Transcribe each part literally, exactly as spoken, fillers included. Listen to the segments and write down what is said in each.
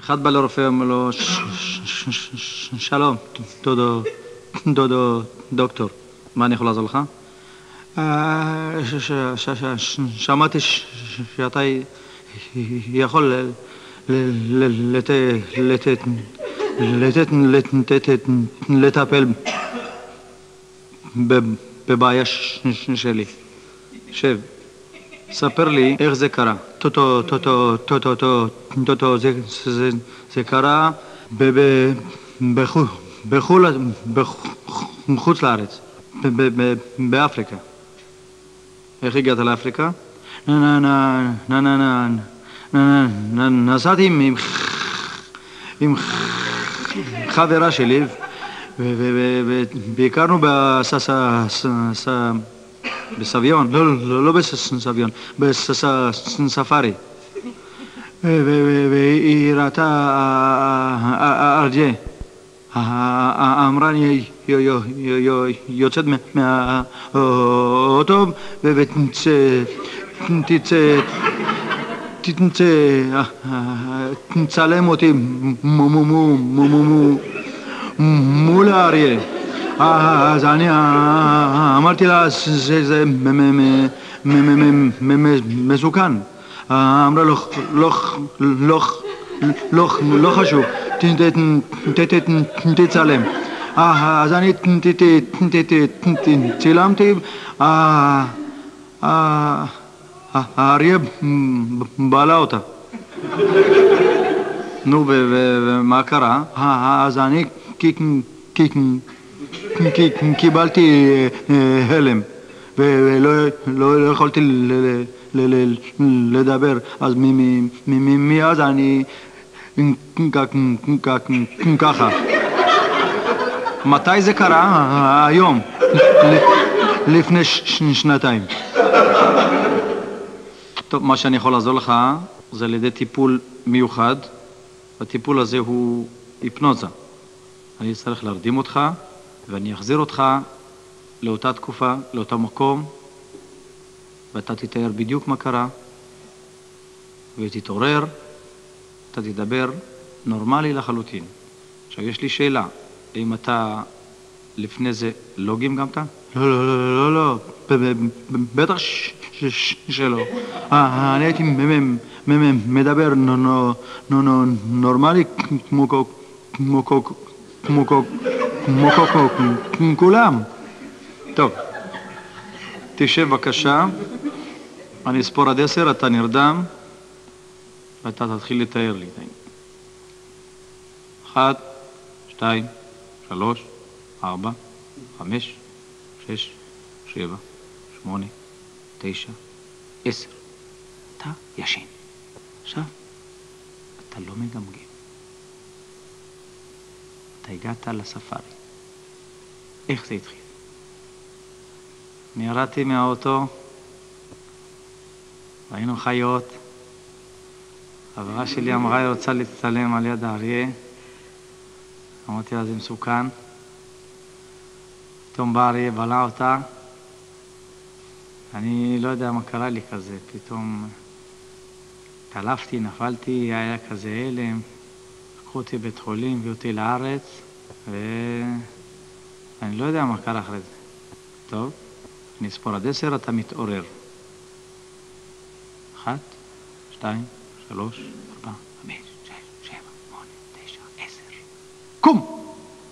אחד בא לרופא, אומר לו, שלום, דודו, דודו, דוקטור, מה אני יכול לעזור לך? שמעתי שאתה יכול לטפל בבעיה שלי. שב, ספר לי איך זה קרה. טוטו, טוטו, טוטו, טוטו, טוטו, זה קרה בחוץ לארץ, באפריקה. איך הגעת לאפריקה? נסעתי עם חברה שלי וביקרנו בסביון, לא בסביון, בספארי. והיא ראתה ארג'ה. אמרה לי, יוצאת מהאוטו ותצלם אותי מול האריה. אז אני אמרתי לה שזה מסוכן. אמרה לא חשוב, תצלם. אז אני צילמתי, האריה בעלה אותה. נו, ומה קרה? אז אני קיבלתי הלם ולא יכולתי לדבר, אז מאז אני ככה. מתי זה קרה? היום, לפני שנתיים. טוב, מה שאני יכול לעזור לך זה על ידי טיפול מיוחד. הטיפול הזה הוא היפנוזה. אני אצטרך להרדים אותך ואני אחזיר אותך לאותה תקופה, לאותו מקום, ואתה תתאר בדיוק מה קרה ותתעורר, אתה תדבר נורמלי לחלוטין. עכשיו יש לי שאלה, האם אתה לפני זה לא גמגמת? לא, לא, לא, לא, לא, בטח שלא. אני הייתי מדבר נורמלי כמו כולם. טוב, תשב בבקשה, אני אספור עד עשר, אתה נרדם ואתה תתחיל לתאר לי. אחת, שתיים, שלוש, ארבע, חמש, שש, שבע, שמונה, תשע, עשר. אתה ישן. עכשיו, אתה לא מגמגם. אתה הגעת לספארי. איך זה התחיל? אני ירדתי מהאוטו, ראינו חיות, חברה שלי אמרה, היא רוצה להצטלם על יד האריה, אמרתי לה, זה מסוכן. פתאום בא האריה, בלע אותה, אני לא יודע מה קרה לי כזה, פתאום תלפתי, נפלתי, היה כזה הלם, לקחו אותי בית חולים, הביאו אותי לארץ, ואני לא יודע מה קרה אחרי זה. טוב, אני אספור עד עשר, אתה מתעורר. אחת, שתיים, שלוש, ארבע, חמש, שש, שבע, שמונה, תשע, עשר. קום!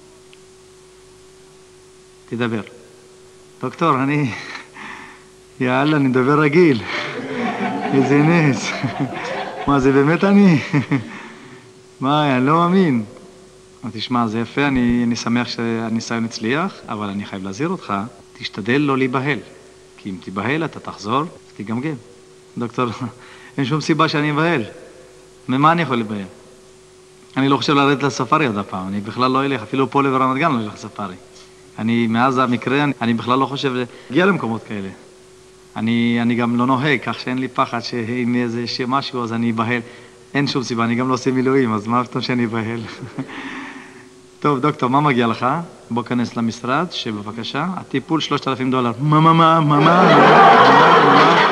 תדבר. דוקטור, אני... יאללה, אני מדבר רגיל. איזה נס. מה, זה באמת אני? מה, אני לא מאמין. תשמע, זה יפה, אני, אני שמח שהניסיון הצליח, אבל אני חייב להזהיר אותך, תשתדל לא להיבהל. כי אם תיבהל, אתה תחזור, אז תגמגם. דוקטור, אין שום סיבה שאני אבהל. ממה אני יכול להיבהל? אני לא חושב לרדת לספארי עד הפעם, אני בכלל לא אלך, אפילו פה לברמת גן לא אלך לספארי. אני, מאז המקרה, אני, אני בכלל לא חושב להגיע למקומות כאלה. אני, אני גם לא נוהג, כך שאין לי פחד שאם איזה משהו, אז אני אבהל. אין שום סיבה, אני גם לא עושה מילואים, אז מה פתאום שאני אבהל? טוב, דוקטור, מה מגיע לך? בוא כנס למשרד, שבבקשה, הטיפול שלושת אלפים דולר. מה, מה, מה, מה, מה,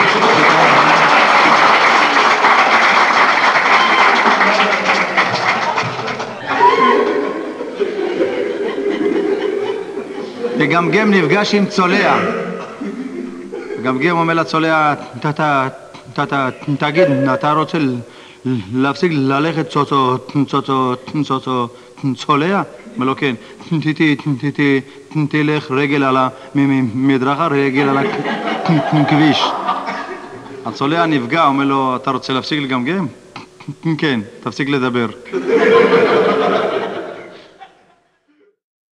מגמגם נפגש עם צולע. מגמגם אומר לצולע, תגיד, אתה רוצה להפסיק ללכת צוצו, צוצו, צוצו, צולע? אומר לו, כן. תלך רגל על המדרכה, רגל על הכביש. הצולע נפגע, אומר לו, אתה רוצה להפסיק לגמגם? כן, תפסיק לדבר.